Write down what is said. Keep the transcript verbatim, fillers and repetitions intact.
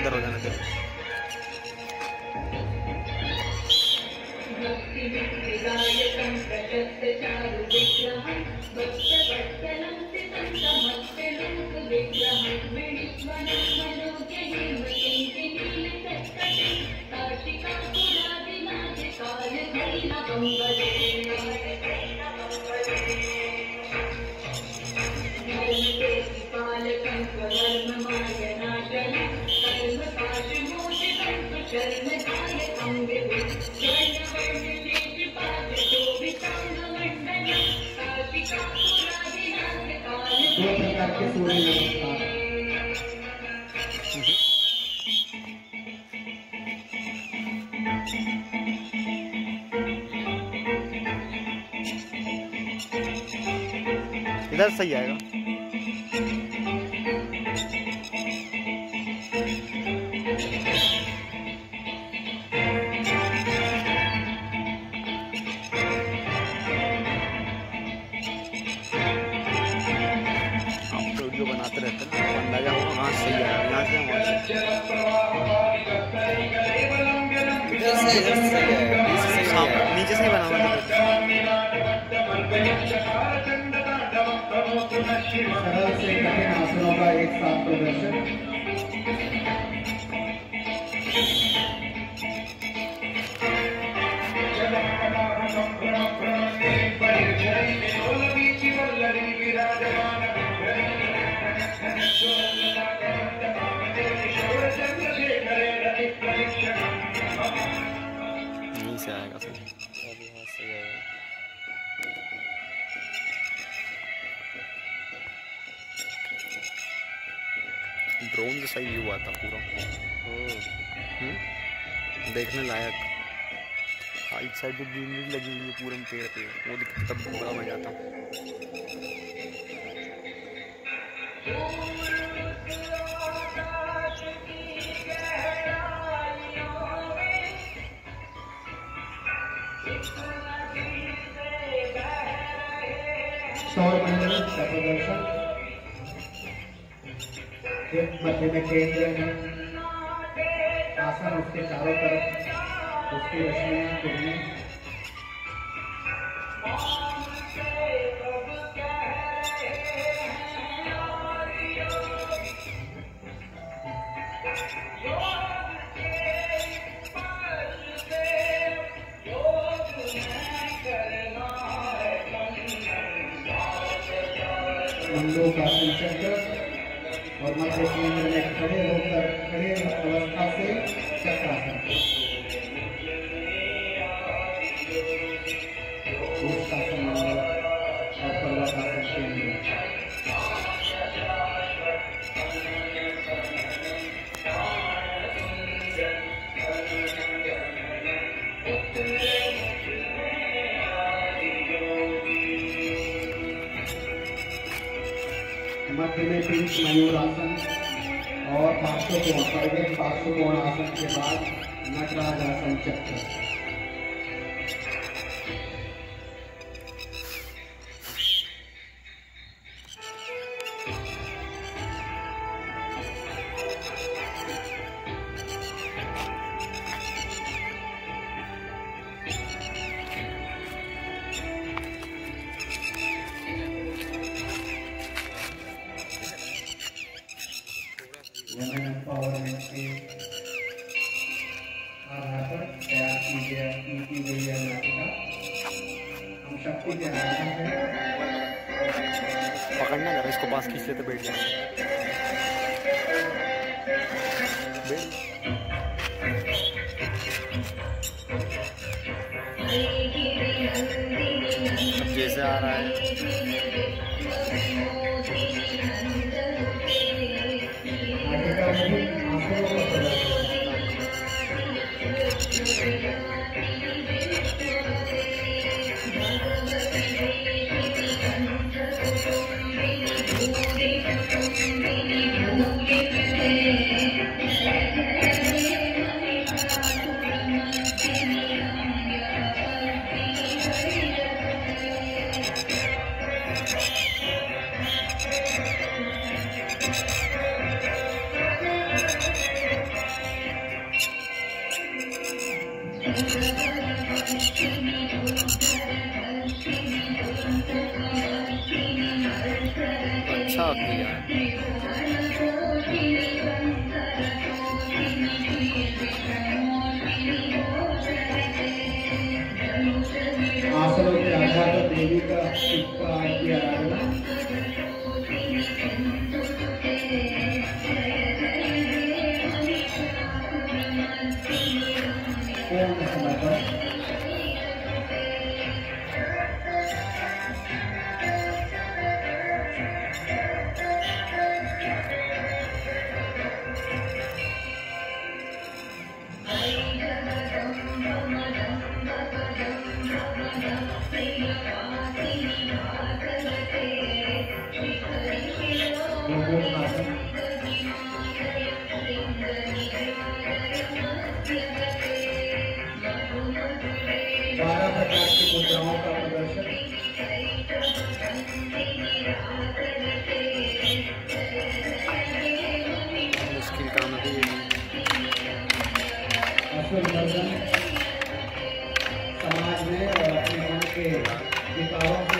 अंदर हो जाना चाहिए। दो प्रकार के सूर्य नमस्कार। इधर सही आएगा। बनाते रहते हैं ना, अंदाजा होगा वहाँ सही है, यहाँ से वहाँ से नीचे से ही बना हुआ था। सरल से कठिन आसनों का एक साथ प्रदर्शन। यहीं से आएगा फिर अभी यहाँ से आएगा। ड्रोन से सही व्यू आता पूरा। हम्म देखने लायक। साइड साइड में ग्रीनरी लगी हुई है पूरे में, पेड़ पे वो दिखता तब बड़ा मजा आता। सौर मंडल का प्रदर्शन। एक मध्य में केंद्र है आसन, उसके चारों तरफ उसकी रश्मियां घूमने। मुंडों का संचक्र और मध्य केंद्र में खड़े होकर खड़े अवस्था से चक्रासन। ऊष्टासन और पर्वतासन केंद्र। मध्य में पिंच मयूर आसन और पार्श्वकोण परिवेश पार्श्वकोण आसन के बाद नटराज आसन चक्र। एम्पावरमेंट के आधार पर तैयार की गई की गई है नाटिका। हम शक्ति के आधार पर पकड़ना जरा इसको, पास खींच लेते बैठ जाए। अब जैसे आ रहा है अच्छा किया। आसनों के आधार पर देवी का शिक्षा की आराधना। पूर्ण समर्पण। बारह प्रकार की मुद्राओं का प्रदर्शन। मुश्किल काम है ये। समाज में और अपने मन के विकारों